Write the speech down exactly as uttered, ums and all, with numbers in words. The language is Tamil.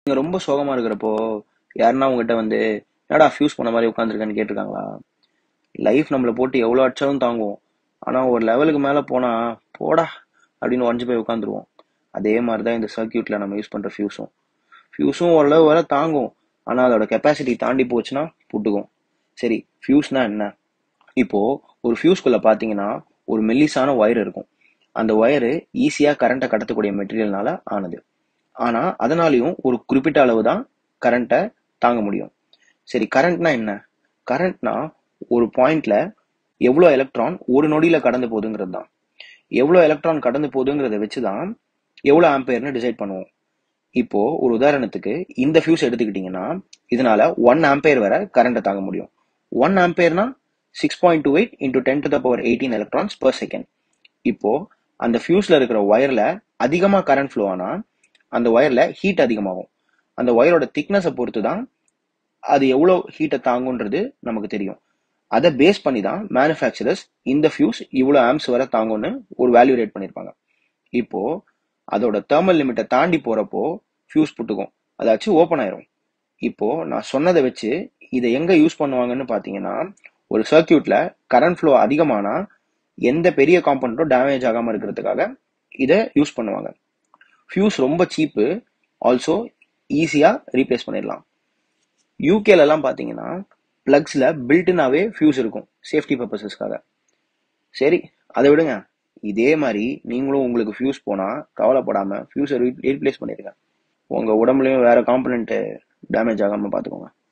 நீங்க ரொம்ப சோகமா இருக்கிறப்போ யாருன்னா உங்ககிட்ட வந்து என்னடா ஃபியூஸ் பண்ண மாதிரி உட்காந்துருக்கேன்னு கேட்டிருக்காங்களா? லைஃப் நம்மளை போட்டு எவ்வளோ அடிச்சாலும் தாங்குவோம். ஆனா ஒரு லெவலுக்கு மேல போனா போடா அப்படின்னு உடஞ்சு போய் உட்காந்துருவோம். அதே மாதிரிதான் இந்த சர்க்கியூட்ல நம்ம யூஸ் பண்ற ஃபியூஸும் ஃபியூஸும் ஓரளவு வர தாங்கும். ஆனா அதோட கெப்பாசிட்டி தாண்டி போச்சுன்னா புட்டுக்கும். சரி, ஃபியூஸ்னா என்ன? இப்போ ஒரு ஃபியூஸ்குள்ள பாத்தீங்கன்னா ஒரு மெல்லிசான ஒயர் இருக்கும். அந்த ஒயரு ஈஸியா கரண்ட்டை கடத்தக்கூடிய மெட்டீரியல்னால ஆனது. ஆனா அதனாலையும் ஒரு குறிப்பிட்ட அளவு தான் கரண்ட்டை தாங்க முடியும். சரி, கரண்ட்னா என்ன? கரண்ட்னா ஒரு பாயிண்ட்ல எவ்வளோ எலக்ட்ரான் ஒரு நொடியில கடந்து போகுதுங்கிறது தான். எவ்வளோ எலக்ட்ரான் கடந்து போகுதுங்கிறத வச்சுதான் எவ்வளோ ஆம்பேர்னு டிசைட் பண்ணுவோம். இப்போ ஒரு உதாரணத்துக்கு இந்த ஃபியூஸ் எடுத்துக்கிட்டீங்கன்னா இதனால ஒன் ஆம்பேர் வரை கரண்ட்டை தாங்க முடியும். ஒன் ஆம்பேர்னா six point two eight into ten to the power eighteen electrons per second. இப்போ அந்த ஃபியூஸ்ல இருக்கிற ஒயர்ல அதிகமா கரண்ட் ஃப்ளோ ஆனா அந்த ஒயர்ல ஹீட் அதிகமாகும். அந்த ஒயரோட திக்னஸை பொறுத்து தான் அது எவ்வளோ ஹீட்டை தாங்குன்றது நமக்கு தெரியும். அதை பேஸ் பண்ணி தான் மேனுஃபேக்சரர்ஸ் இந்த ஃபியூஸ் இவ்வளோ ஆம்ஸ் வரை தாங்கும்னு ஒரு வேல்யூ ரேட் பண்ணியிருப்பாங்க. இப்போ அதோட தெர்மல் லிமிட்டை தாண்டி போறப்போ ஃபியூஸ் புட்டுக்கும், அதாச்சும் ஓப்பன் ஆயிரும். இப்போ நான் சொன்னதை வச்சு இதை எங்க யூஸ் பண்ணுவாங்கன்னு பாத்தீங்கன்னா, ஒரு சர்க்கியூட்ல கரண்ட் ஃப்ளோ அதிகமானா எந்த பெரிய காம்பனண்ட்டும் டேமேஜ் ஆகாம இருக்கிறதுக்காக இதை யூஸ் பண்ணுவாங்க. ஃபியூஸ் ரொம்ப சீப்பு, ஆல்சோ ஈஸியா ரீப்ளேஸ் பண்ணிடலாம். யூகேல எல்லாம் பாத்தீங்கன்னா பிளக்ஸ்ல பில்ட்னாவே ஃபியூஸ் இருக்கும் சேஃப்டி பர்பஸஸ்க்காக. சரி, அதை விடுங்க. இதே மாதிரி நீங்களும் உங்களுக்கு ஃபியூஸ் போனா கவலைப்படாம ஃபியூஸை ரீப்ளேஸ் பண்ணிருங்க. உங்க உடம்புலயும் வேற காம்பனண்ட் டேமேஜ் ஆகாம பாத்துக்கோங்க.